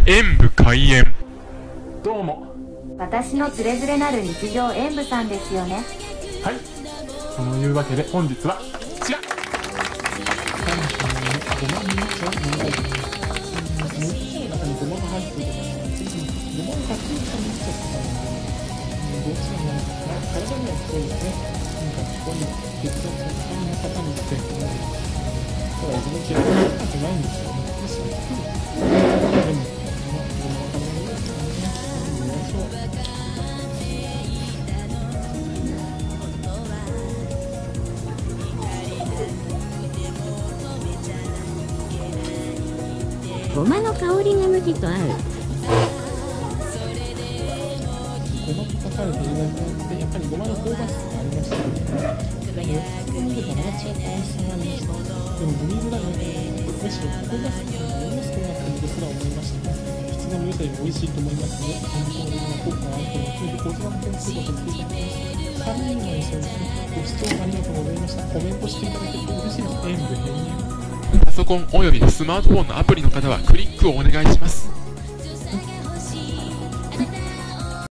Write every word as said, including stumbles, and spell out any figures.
演武開演。 どうも。 私のつれづれなる日常演武さんですよね。 はい。そのいうわけで本日はこちら。ごまになっちゃう。中にごまが入っているので、ごまのかけ方になっちゃったから、どうしてもなんか体にはそうですね。なんかここに血圧が高い方にって、ただ自分血圧が高くないんですよね。ですよね。でもごまの香りが麦と合う。 ごまと書かれているだけあって、やっぱりごまの香ばしさがありましたね。でも、よく見ればまた違った美味しさがありました。でも、グリーンラインはむしろ香ばしさがありますとなっているとすら思いましたね。質の良さより美味しいと思いますので、健康的な効果があるというふうに、ご自慢点数を取っていただきます。さんにんの演奏ですね。ご視聴ありがとうございました。コメントしていただけると嬉しいです。演武編入。 パソコンおよびスマートフォンのアプリの方はクリックをお願いします。